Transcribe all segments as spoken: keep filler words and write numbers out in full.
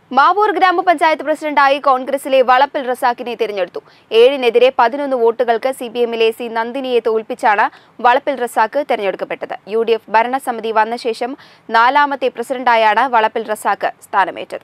മാവൂർ ഗ്രാമപഞ്ചായത്ത് പ്രസിഡന്റായി കോൺഗ്രസിലെ വളപ്പിൽ റസാഖിനെ തിരഞ്ഞെടുത്തു. ഏഴിനെതിരെ പതിനൊന്ന് വോട്ടുകൾക്ക് സി പി എമ്മിലെ സി നന്ദിനിയെ തോൽപ്പിച്ചാണ് വളപ്പിൽ റസാഖ് തെരഞ്ഞെടുക്കപ്പെട്ടത്. യു ഡി എഫ് ഭരണസമിതി വന്ന ശേഷം നാലാമത്തെ പ്രസിഡന്റായാണ് വളപ്പിൽ റസാഖ് സ്ഥാനമേറ്റത്.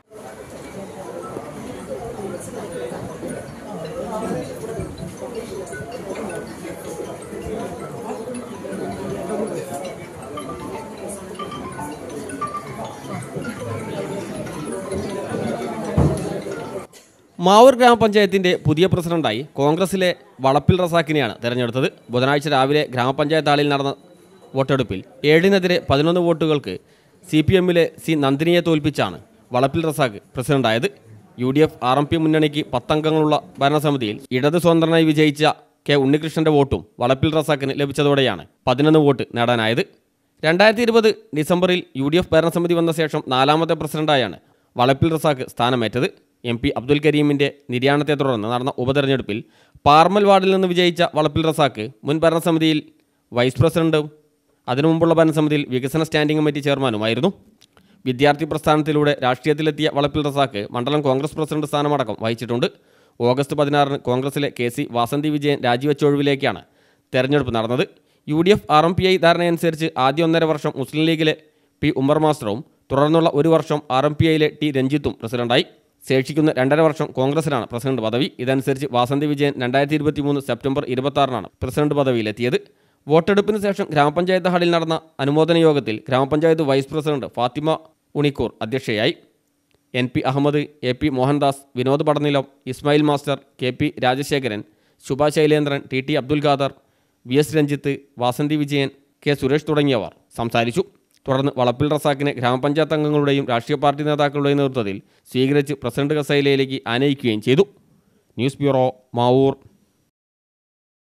മാവൂർ ഗ്രാമപഞ്ചായത്തിന്റെ പുതിയ പ്രസിഡന്റായി കോൺഗ്രസിലെ വളപ്പിൽ റസാഖിനെയാണ് തെരഞ്ഞെടുത്തത്. ബുധനാഴ്ച രാവിലെ ഗ്രാമപഞ്ചായത്ത് ഹാളിൽ നടന്ന വോട്ടെടുപ്പിൽ ഏഴിനെതിരെ പതിനൊന്ന് വോട്ടുകൾക്ക് സി പി എമ്മിലെ സി നന്ദിനിയെ തോൽപ്പിച്ചാണ് വളപ്പിൽ റസാഖ് പ്രസിഡന്റായത്. U D F R M P മുന്നണിക്ക് പത്തംഗങ്ങളുള്ള ഭരണസമിതിയിൽ ഇടത് സ്വതന്ത്രനായി വിജയിച്ച കെ ഉണ്ണികൃഷ്ണന്റെ വോട്ടും വളപ്പിൽ റസാഖിന് ലഭിച്ചതോടെയാണ് പതിനൊന്ന് വോട്ട് നേടാനായത്. രണ്ടായിരത്തി ഇരുപത് ഡിസംബറിൽ യു ഡി എഫ് ഭരണസമിതി വന്ന ശേഷം നാലാമത്തെ പ്രസിഡന്റായാണ് വളപ്പിൽ റസാഖ് സ്ഥാനമേറ്റത്. എം പി അബ്ദുൽ കരീമിൻ്റെ നിര്യാണത്തെ തുടർന്ന് നടന്ന ഉപതെരഞ്ഞെടുപ്പിൽ പാർമൽ വാർഡിൽ നിന്ന് വിജയിച്ച വളപ്പിൽ റസാഖ് മുൻ ഭരണസമിതിയിൽ വൈസ് പ്രസിഡന്റും അതിനു മുമ്പുള്ള ഭരണസമിതിയിൽ വികസന സ്റ്റാൻഡിംഗ് കമ്മിറ്റി ചെയർമാനുമായിരുന്നു. വിദ്യാർത്ഥി പ്രസ്ഥാനത്തിലൂടെ രാഷ്ട്രീയത്തിലെത്തിയ വളപ്പിൽ റസാഖ് മണ്ഡലം കോൺഗ്രസ് പ്രസിഡന്റ് സ്ഥാനമടക്കം വഹിച്ചിട്ടുണ്ട്. ഓഗസ്റ്റ് പതിനാറിന് കോൺഗ്രസിലെ കെ സി വാസന്തി വിജയൻ രാജിവെച്ച ഒഴിവിലേക്കാണ് തെരഞ്ഞെടുപ്പ് നടന്നത്. U D F R M P I ധാരണയനുസരിച്ച് ആദ്യ ഒന്നര വർഷം മുസ്ലിം ലീഗിലെ പി ഉമ്മർ മാസ്റ്ററും തുടർന്നുള്ള ഒരു വർഷം ആർ എം പി ഐയിലെ ടി രഞ്ജിത്തും പ്രസിഡന്റായി. ശേഷിക്കുന്ന രണ്ടര വർഷം കോൺഗ്രസിലാണ് പ്രസിഡന്റ് പദവി. ഇതനുസരിച്ച് വാസന്തി വിജയൻ രണ്ടായിരത്തി ഇരുപത്തി മൂന്ന് സെപ്റ്റംബർ ഇരുപത്തി പ്രസിഡന്റ് പദവിയിലെത്തിയത്. വോട്ടെടുപ്പിന് ശേഷം ഗ്രാമപഞ്ചായത്ത് ഹാളിൽ നടന്ന അനുമോദന യോഗത്തിൽ ഗ്രാമപഞ്ചായത്ത് വൈസ് പ്രസിഡന്റ് ഫാത്തിമ ഉണിക്കൂർ അധ്യക്ഷയായി. N P Ahmed, A P Mohandas, Vinod Padanilam, Ismail master, K P Rajasekharan, Shubha Shailendran, T T Abdul Khader, V S Ranjith, Vasanthi Vijayan, K Suresh തുടങ്ങിയവർ സംസാരിച്ചു. തുടർന്ന് വളപ്പിൽ റസാഖിനെ ഗ്രാമപഞ്ചായത്ത് അംഗങ്ങളുടെയും രാഷ്ട്രീയ പാർട്ടി നേതാക്കളുടെയും നേതൃത്വത്തിൽ സ്വീകരിച്ച് പ്രസിഡന്റ് കസേരയിലേക്ക് ആനയിക്കുകയും ചെയ്തു. News bureau, Mavoor.